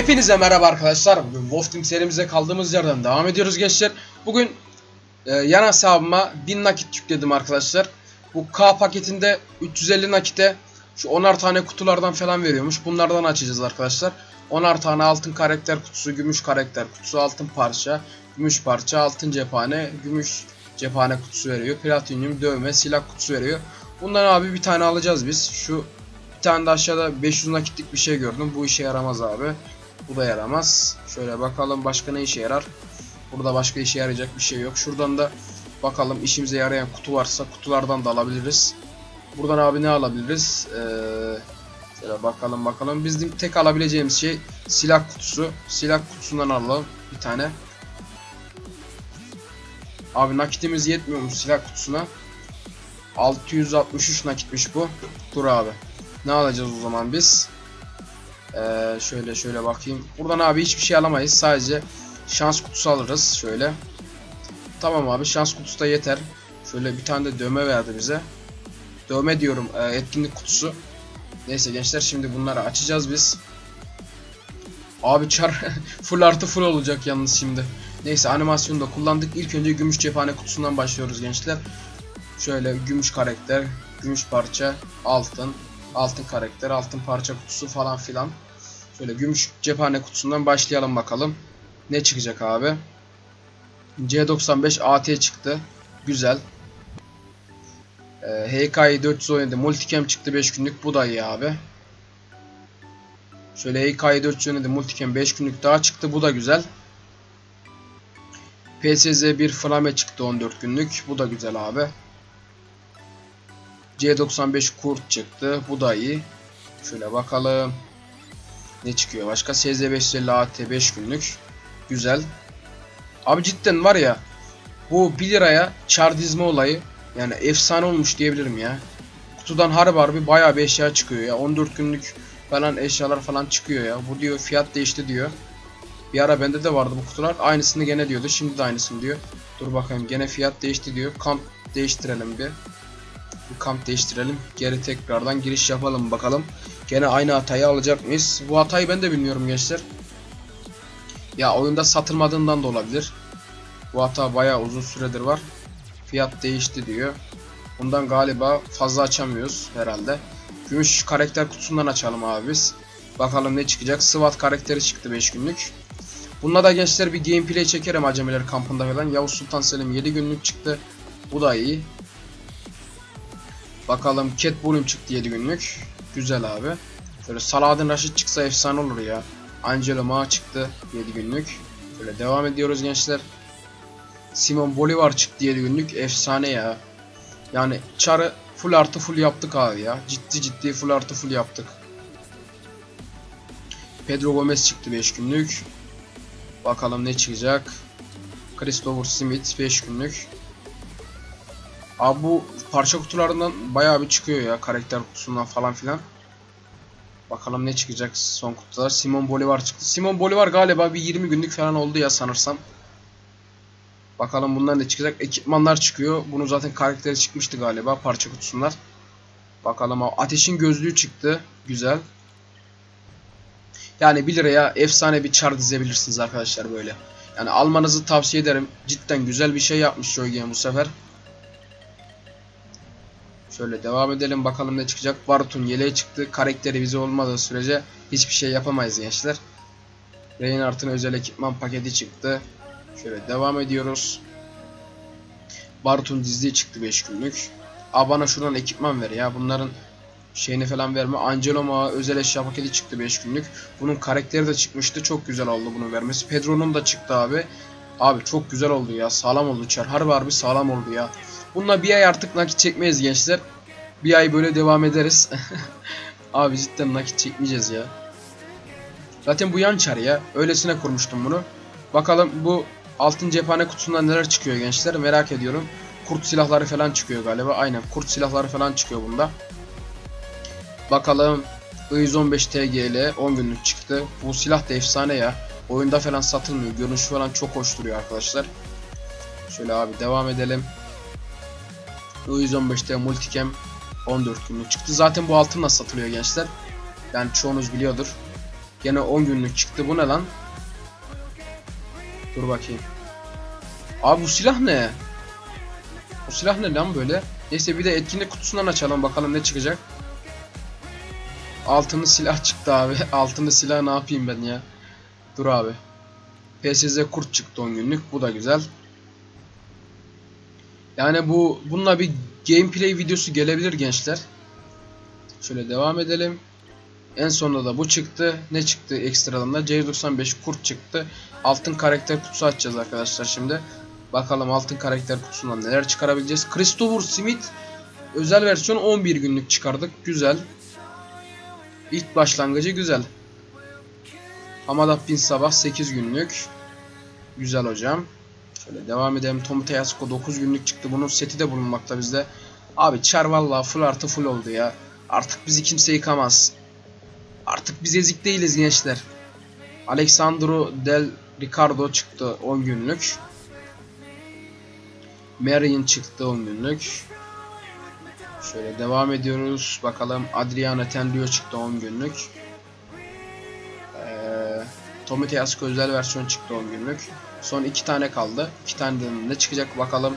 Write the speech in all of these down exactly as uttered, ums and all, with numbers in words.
Hepinize merhaba arkadaşlar. Bugün Wolf Team serimize kaldığımız yerden devam ediyoruz gençler. Bugün e, yan hesabıma bin nakit yükledim arkadaşlar. Bu K paketinde üç yüz elli nakite şu onar tane kutulardan falan veriyormuş. Bunlardan açacağız arkadaşlar. onar tane altın karakter kutusu, gümüş karakter kutusu, altın parça, gümüş parça, altın cephane, gümüş cephane kutusu veriyor. Platinyum, dövme, silah kutusu veriyor. Bundan abi bir tane alacağız biz. Şu bir tane de aşağıda beş yüz nakitlik bir şey gördüm. Bu işe yaramaz abi. Bu da yaramaz. Şöyle bakalım başka ne işe yarar. Burada başka işe yarayacak bir şey yok. Şuradan da bakalım işimize yarayan kutu varsa kutulardan da alabiliriz. Buradan abi ne alabiliriz? Ee, şöyle bakalım bakalım. Bizim tek alabileceğimiz şey silah kutusu. Silah kutusundan alalım bir tane. Abi nakitimiz yetmiyormuş silah kutusuna. altı yüz altmış üç nakitmiş bu. Dur abi. Ne alacağız o zaman biz? Ee, şöyle şöyle bakayım. Buradan abi hiçbir şey alamayız. Sadece şans kutusu alırız. Şöyle. Tamam abi, şans kutusu da yeter. Şöyle bir tane de dövme verdi bize. Dövme diyorum, e, etkinlik kutusu. Neyse gençler, şimdi bunları açacağız biz. Abi çar full artı full olacak yalnız şimdi. Neyse, animasyonu da kullandık. İlk önce gümüş cephane kutusundan başlıyoruz gençler. Şöyle gümüş karakter, gümüş parça, altın, altın karakter, altın parça kutusu falan filan. Şöyle gümüş cephane kutusundan başlayalım bakalım. Ne çıkacak abi? C doksan beş A T çıktı. Güzel. Ee, H K dört yüz on yedi Multicam çıktı beş günlük. Bu da iyi abi. Şöyle H K dört yüz on yedi Multicam beş günlük daha çıktı. Bu da güzel. P S Z bir Flame çıktı on dört günlük. Bu da güzel abi. C doksan beş Kurt çıktı. Bu da iyi. Şöyle bakalım. Ne çıkıyor başka? S Z beş yüz elli A T beş günlük. Güzel. Abi cidden var ya, bu bir liraya çar dizme olayı yani efsane olmuş diyebilirim ya. Kutudan harbi harbi bayağı bir eşya çıkıyor ya. on dört günlük falan eşyalar falan çıkıyor ya. Bu diyor fiyat değişti diyor. Bir ara bende de vardı bu kutular. Aynısını gene diyordu. Şimdi de aynısını diyor. Dur bakayım, gene fiyat değişti diyor. Kamp değiştirelim bir. Bir kamp değiştirelim. Geri tekrardan giriş yapalım bakalım. Gene aynı hatayı alacak mıyız? Bu hatayı ben de bilmiyorum gençler. Ya oyunda satılmadığından da olabilir. Bu hata bayağı uzun süredir var. Fiyat değişti diyor. Bundan galiba fazla açamıyoruz herhalde. Gümüş karakter kutusundan açalım abi biz. Bakalım ne çıkacak. SWAT karakteri çıktı beş günlük. Bununla da gençler bir gameplay çekerim acemiler kampında falan. Yavuz Sultan Selim yedi günlük çıktı. Bu da iyi. Bakalım Cat Ball'un çıktı yedi günlük. Güzel abi. Şöyle Saladin Rashid çıksa efsane olur ya. Angelo Ma çıktı yedi günlük. Böyle devam ediyoruz gençler. Simon Bolivar çıktı yedi günlük. Efsane ya. Yani çarı full artı full yaptık abi ya. Ciddi ciddi full artı full yaptık. Pedro Gomez çıktı beş günlük. Bakalım ne çıkacak. Christopher Smith beş günlük. Abi bu parça kutularından bayağı bir çıkıyor ya. Karakter kutusundan falan filan. Bakalım ne çıkacak son kutular. Simon Bolivar çıktı. Simon Bolivar galiba bir yirmi günlük falan oldu ya sanırsam. Bakalım bundan ne çıkacak. Ekipmanlar çıkıyor. Bunun zaten karakteri çıkmıştı galiba parça kutusundan. Bakalım, ateşin gözlüğü çıktı. Güzel. Yani bir liraya efsane bir çar dizebilirsiniz arkadaşlar böyle. Yani almanızı tavsiye ederim. Cidden güzel bir şey yapmış Joy Game bu sefer. Şöyle devam edelim bakalım ne çıkacak. Barut'un yeleği çıktı. Karakteri bize olmadığı sürece hiçbir şey yapamayız gençler. Reinhardt'ın özel ekipman paketi çıktı. Şöyle devam ediyoruz. Barut'un dizliği çıktı beş günlük. Aa, bana şuradan ekipman ver ya. Bunların şeyini falan verme. Angelo Ma özel eşya paketi çıktı beş günlük. Bunun karakteri de çıkmıştı. Çok güzel oldu bunu vermesi. Pedro'nun da çıktı abi. Abi çok güzel oldu ya. Sağlam oldu çar. Harbi harbi sağlam oldu ya. Bununla bir ay artık nakit çekmeyiz gençler. Bir ay böyle devam ederiz. Abi cidden nakit çekmeyeceğiz ya. Zaten bu yan çar ya. Öylesine kurmuştum bunu. Bakalım bu altın cephane kutusundan neler çıkıyor gençler, merak ediyorum. Kurt silahları falan çıkıyor galiba. Aynen, kurt silahları falan çıkıyor bunda. Bakalım I yüz on beş T G L on günlük çıktı. Bu silah da efsane ya. Oyunda falan satılmıyor. Görünüşü falan çok hoş duruyor arkadaşlar. Şöyle abi devam edelim. I yüz on beş T Multicam on dört günlük çıktı. Zaten bu altınla satılıyor gençler. Yani çoğunuz biliyordur. Gene on günlük çıktı. Bu ne lan? Dur bakayım. Abi bu silah ne? O silah ne lan böyle? Neyse bir de etkinlik kutusundan açalım bakalım ne çıkacak. Altını silah çıktı abi. Altını silah ne yapayım ben ya? Dur abi. P S Z kurt çıktı on günlük. Bu da güzel. Yani bu bununla bir gameplay videosu gelebilir gençler. Şöyle devam edelim. En sonunda da bu çıktı. Ne çıktı ekstradan da? C doksan beş kurt çıktı. Altın karakter kutusu açacağız arkadaşlar şimdi. Bakalım altın karakter kutusundan neler çıkarabileceğiz. Christopher Smith özel versiyon on bir günlük çıkardık. Güzel. İlk başlangıcı güzel. Hamada Bin Sabah sekiz günlük. Güzel hocam. Şöyle devam edelim. Tomita Yasuko dokuz günlük çıktı. Bunun seti de bulunmakta bizde. Abi Char vallahi full artı full oldu ya. Artık bizi kimse yıkamaz. Artık biz ezik değiliz gençler. Alexandro Del Ricardo çıktı on günlük. Marion çıktı on günlük. Şöyle devam ediyoruz. Bakalım Adriana Tenrio çıktı on günlük. Ee, Tomita Yasuko özel versiyon çıktı on günlük. Son iki tane kaldı. iki tane de ne çıkacak bakalım.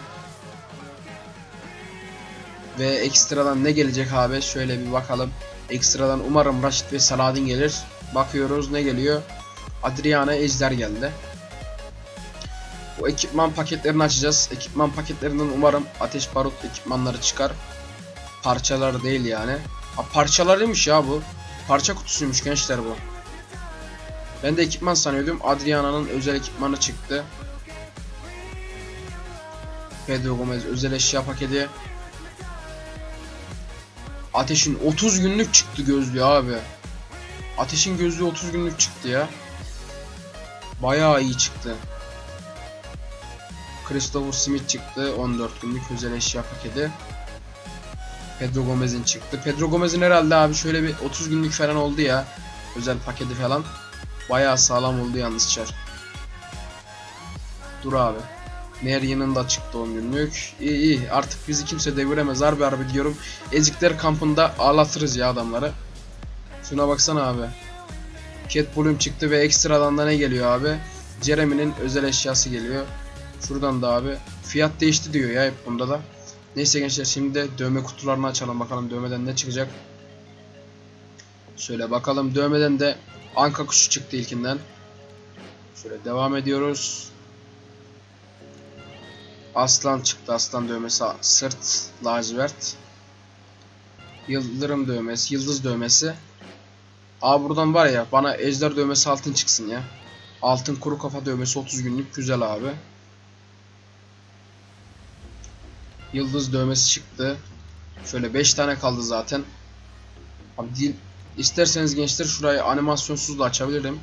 Ve ekstradan ne gelecek abi? Şöyle bir bakalım. Ekstradan umarım Rashid ve Saladin gelir. Bakıyoruz ne geliyor? Adriana Ejder geldi. Bu ekipman paketlerini açacağız. Ekipman paketlerinden umarım ateş barut ekipmanları çıkar. Parçalar değil yani. Ha, parçalarıymış ya bu. Parça kutusuymuş gençler bu. Ben de ekipman sanıyordum. Adriana'nın özel ekipmanı çıktı. Pedro Gomez özel eşya paketi. Ateş'in otuz günlük çıktı gözlüğü abi. Ateş'in gözlüğü otuz günlük çıktı ya. Bayağı iyi çıktı. Christopher Smith çıktı on dört günlük özel eşya paketi. Pedro Gomez'in çıktı. Pedro Gomez'in herhalde abi şöyle bir otuz günlük falan oldu ya. Özel paketi falan. Bayağı sağlam oldu yalnız Char. Dur abi. Marian'ın da çıktı on günlük. İyi iyi artık bizi kimse deviremez harbi harbi diyorum. Ezikler kampında ağlatırız ya adamları. Şuna baksana abi. Cat Bloom çıktı ve ekstradan da ne geliyor abi? Jeremy'nin özel eşyası geliyor. Şuradan da abi. Fiyat değişti diyor ya hep bunda da. Neyse gençler şimdi de dövme kutularını açalım bakalım dövmeden ne çıkacak. Şöyle bakalım dövmeden de anka kuşu çıktı ilkinden. Şöyle devam ediyoruz. Aslan çıktı. Aslan dövmesi sırt lacivert. Yıldırım dövmesi, yıldız dövmesi. Aa buradan var ya bana ejder dövmesi altın çıksın ya. Altın kuru kafa dövmesi otuz günlük güzel abi. Yıldız dövmesi çıktı. Şöyle beş tane kaldı zaten. Abi değil, isterseniz gençler şurayı animasyonsuz da açabilirim.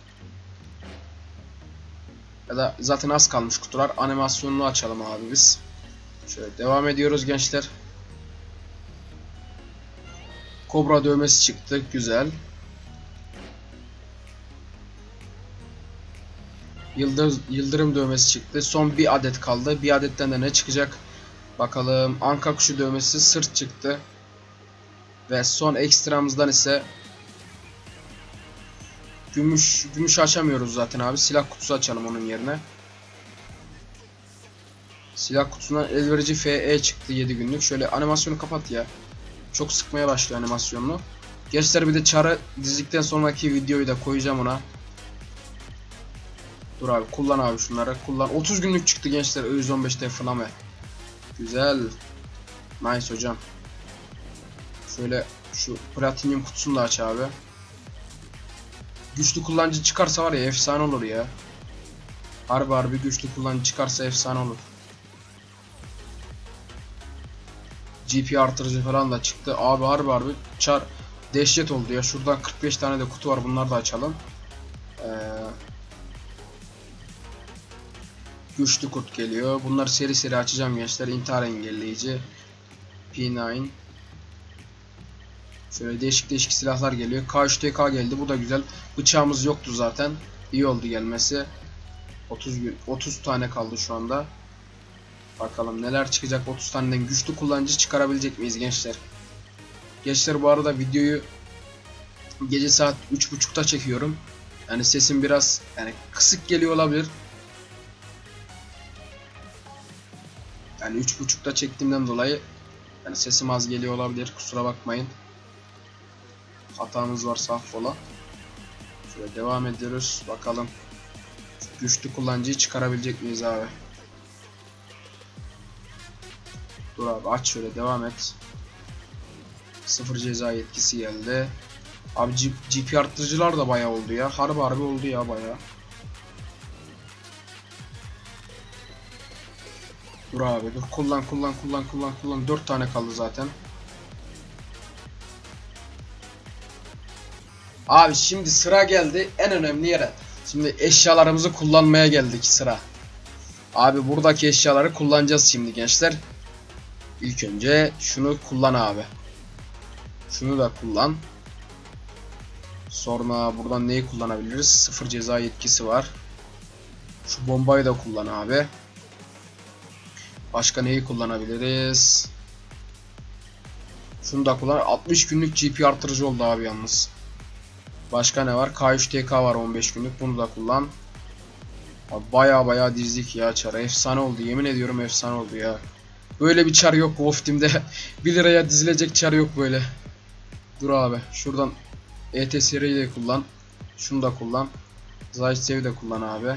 Ya da zaten az kalmış kutular. Animasyonunu açalım abi biz. Şöyle devam ediyoruz gençler. Kobra dövmesi çıktı. Güzel. Yıldız, yıldırım dövmesi çıktı. Son bir adet kaldı. Bir adetten de ne çıkacak? Bakalım. Anka kuşu dövmesi sırt çıktı. Ve son ekstramızdan ise Gümüş, gümüş açamıyoruz zaten abi. Silah kutusu açalım onun yerine. Silah kutusundan elverici F E çıktı yedi günlük. Şöyle animasyonu kapat ya. Çok sıkmaya başlıyor animasyonunu. Gençler bir de Char'ı dizdikten sonraki videoyu da koyacağım ona. Dur abi kullan abi şunları. Kullan. otuz günlük çıktı gençler. Ö yüz on beşte falan ve. Güzel. Nice hocam. Şöyle şu platinyum kutusunu da aç abi. Güçlü kullanıcı çıkarsa var ya efsane olur ya. Harbi harbi güçlü kullanıcı çıkarsa efsane olur. G P artırıcı falan da çıktı. Abi harbi harbi Char dehşet oldu ya. Şuradan kırk beş tane de kutu var. Bunları da açalım. Ee, güçlü kurt geliyor. Bunları seri seri açacağım gençler. İntihar engelleyici. P dokuz. Şöyle değişik değişik silahlar geliyor. K üç T K geldi. Bu da güzel. Bıçağımız yoktu zaten. İyi oldu gelmesi. otuz, otuz tane kaldı şu anda. Bakalım neler çıkacak. otuz taneden güçlü kullanıcı çıkarabilecek miyiz gençler? Gençler bu arada videoyu Gece saat üç buçukta çekiyorum. Yani sesim biraz yani kısık geliyor olabilir. Yani üç buçukta çektiğimden dolayı yani sesim az geliyor olabilir. Kusura bakmayın. Hatamız varsa affola. Şöyle devam ediyoruz. Bakalım. Şu güçlü kullanıcıyı çıkarabilecek miyiz abi? Dur abi aç şöyle devam et. Sıfır ceza yetkisi geldi. Abi G P arttırıcılar da bayağı oldu ya. Harbi harbi oldu ya bayağı. Dur abi dur kullan kullan kullan kullan kullan. dört tane kaldı zaten. Abi şimdi sıra geldi en önemli yere. Şimdi eşyalarımızı kullanmaya geldik sıra. Abi buradaki eşyaları kullanacağız şimdi gençler. İlk önce şunu kullan abi. Şunu da kullan. Sonra buradan neyi kullanabiliriz? Sıfır ceza yetkisi var. Şu bombayı da kullan abi. Başka neyi kullanabiliriz? Şunu da kullan. altmış günlük G P artırıcı oldu abi yalnız. Başka ne var? K üç T K var on beş günlük. Bunu da kullan. Abi baya baya dizdik ya çarı. Efsane oldu. Yemin ediyorum efsane oldu ya. Böyle bir çar yok Wolf Team'de. bir liraya dizilecek çar yok böyle. Dur abi. Şuradan E T seriyi de kullan. Şunu da kullan. Zaitsev de kullan abi.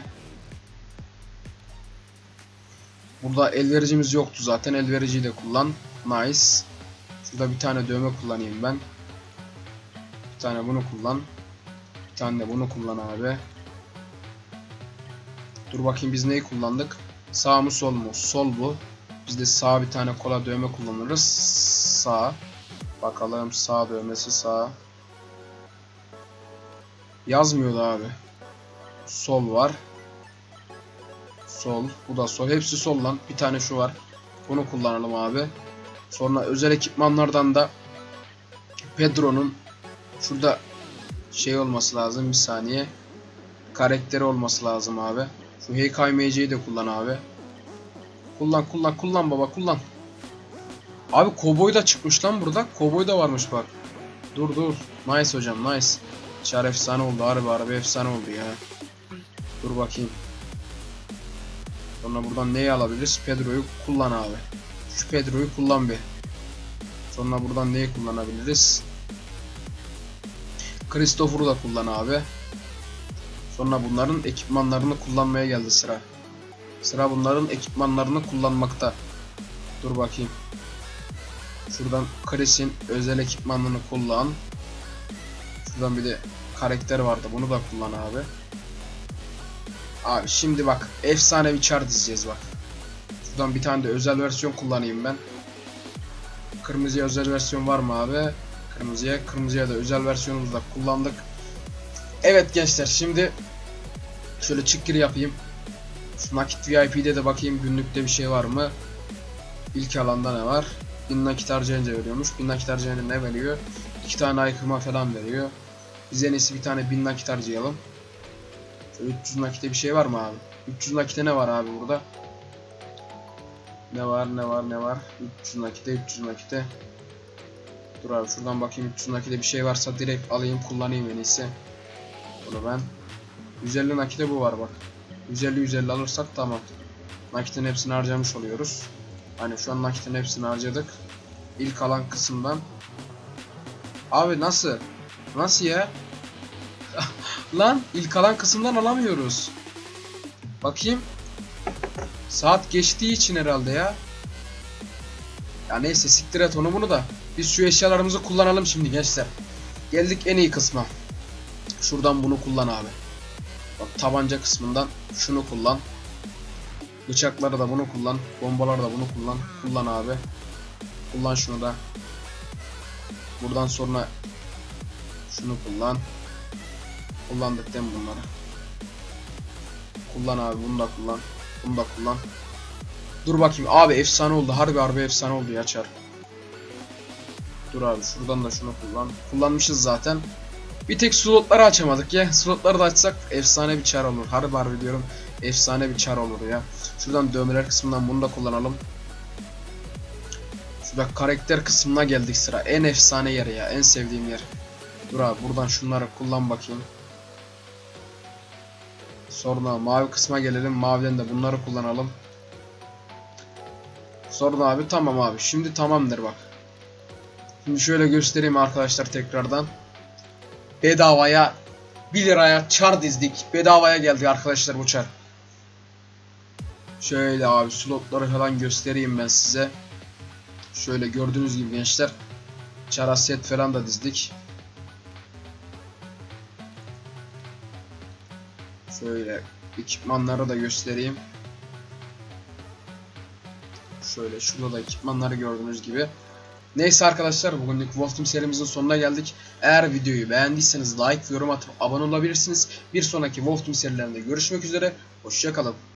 Burada elvericimiz yoktu zaten. Elvericiyi de kullan. Nice. Şurada bir tane dövme kullanayım ben. Bir tane bunu kullan. Bir tane de bunu kullan abi. Dur bakayım biz neyi kullandık? Sağ mı sol mu? Sol bu. Biz de sağ bir tane kola dövme kullanırız. Sağ. Bakalım sağ dövmesi sağ. Yazmıyordu abi. Sol var. Sol. Bu da sol. Hepsi sol lan. Bir tane şu var. Bunu kullanalım abi. Sonra özel ekipmanlardan da Pedro'nun şurada şey olması lazım. Bir saniye. Karakteri olması lazım abi. Şu H K M C'yi de kullan abi. Kullan kullan kullan baba kullan. Abi Cowboy da çıkmış lan burada. Cowboy da varmış bak. Dur dur. Nice hocam nice. Çar efsane oldu. Harbi harbi efsane oldu ya. Dur bakayım. Sonra buradan neyi alabiliriz? Pedro'yu kullan abi. Şu Pedro'yu kullan bir. Sonra buradan neyi kullanabiliriz? Christopher'u da kullan abi. Sonra bunların ekipmanlarını kullanmaya geldi sıra. Sıra bunların ekipmanlarını kullanmakta. Dur bakayım. Şuradan Chris'in özel ekipmanını kullan. Şuradan bir de karakter vardı. Bunu da kullan abi. Abi şimdi bak. Efsane bir çar dizeceğiz bak. Şuradan bir tane de özel versiyon kullanayım ben. Kırmızıya özel versiyon var mı abi? Kırmızıya. Kırmızıya da özel versiyonumuzu da kullandık. Evet gençler şimdi şöyle çık gir yapayım. Şu nakit V I P'de de bakayım günlükte bir şey var mı? İlk alanda ne var? bin nakit harcayınca veriyormuş. bin nakit harcayınca ne veriyor? iki tane aykırma falan veriyor. Biz en iyisi bir tane bin nakit harcayalım. Şöyle üç yüz nakite bir şey var mı abi? üç yüz nakite ne var abi burada? Ne var ne var ne var? üç yüz nakite üç yüz nakite. Dur abi şuradan bakayım üç yüz nakite bir şey varsa direkt alayım kullanayım en iyisi. Bunu ben. yüz elli nakite bu var bak. yüz elli yüz elli alırsak tamam. Nakitin hepsini harcamış oluyoruz. Hani şu an nakitin hepsini harcadık. İlk alan kısımdan. Abi nasıl? Nasıl ya? Lan ilk alan kısımdan alamıyoruz. Bakayım. Saat geçtiği için herhalde ya. Ya neyse siktir et onu bunu da. Biz şu eşyalarımızı kullanalım şimdi gençler. Geldik en iyi kısma. Şuradan bunu kullan abi. Bak tabanca kısmından şunu kullan. Bıçakları da bunu kullan. Bombaları da bunu kullan. Kullan abi. Kullan şunu da. Buradan sonra şunu kullan. Kullandık değil mi bunları? Kullan abi bunu da kullan. Bunu da kullan. Dur bakayım abi efsane oldu. Harbi harbi efsane oldu ya çar. Dur abi şuradan da şunu kullan. Kullanmışız zaten. Bir tek slotları açamadık ya. Slotları da açsak efsane bir çar olur. Harbi harbi diyorum. Efsane bir çar olur ya. Şuradan dövmeler kısmından bunu da kullanalım. Şurada karakter kısmına geldik sıra. En efsane yer ya. En sevdiğim yer. Dur abi buradan şunları kullan bakayım. Sonra mavi kısma gelelim. Maviden de bunları kullanalım. Sonra abi tamam abi. Şimdi tamamdır bak. Şimdi şöyle göstereyim arkadaşlar tekrardan. Bedavaya bir liraya çar dizdik. Bedavaya geldi arkadaşlar bu çar. Şöyle abi slotları falan göstereyim ben size. Şöyle gördüğünüz gibi gençler. Çara set falan da dizdik. Şöyle ekipmanları da göstereyim. Şöyle şurada da ekipmanları gördüğünüz gibi. Neyse arkadaşlar bugünlük Wolf Team serimizin sonuna geldik. Eğer videoyu beğendiyseniz like ve yorum atıp abone olabilirsiniz. Bir sonraki Wolf Team serilerinde görüşmek üzere. Hoşça kalın.